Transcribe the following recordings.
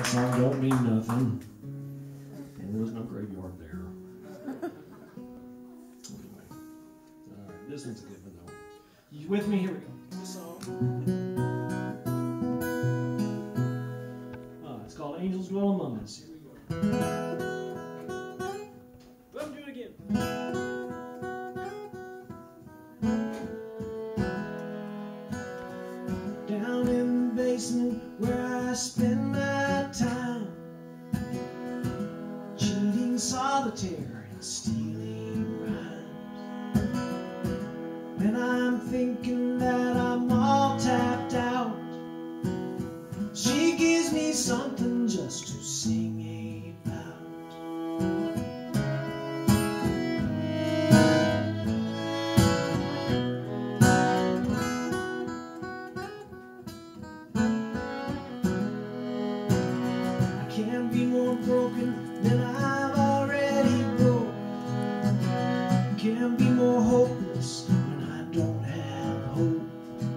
song don't mean nothing. There was no graveyard there. Anyway. Alright, this one's a good one though. You with me? Here we go. This song. It's called Angels Dwell Among Us. Here we go. Let me do it again. Down in the basement where I spend my time, cheating solitaire and stealing rhymes. When I'm thinking that I'm all tapped out, she gives me something just to sing about. I can't be more broken than I've already broke. Can't be more hopeless when I don't have hope.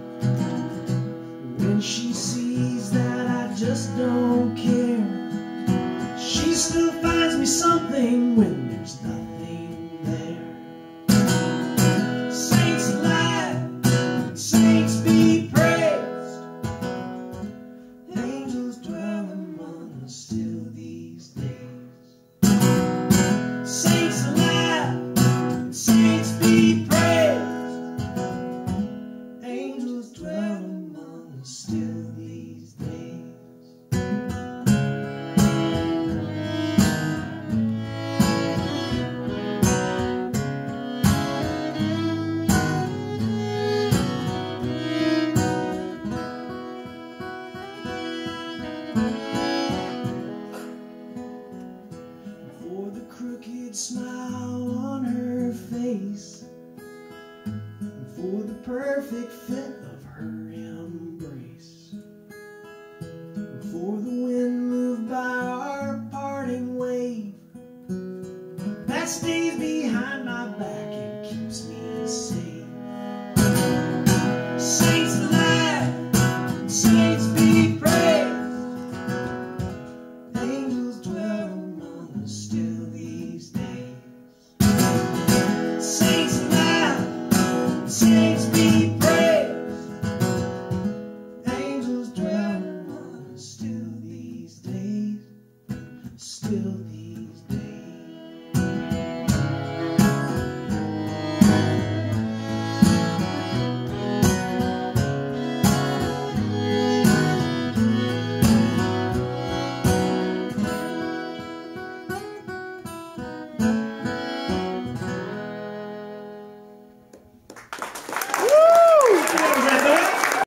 When she sees that I just don't care, she still finds me something when there's nothing there. Saints alive, saints be praised, angels dwell among us still these days. Saints alive, saints be praised, angels dwell among us still these days. For the crooked smile on her face, and for the perfect fit of her embrace, and for the wind moved by our parting wave that stays behind my back and keeps me safe.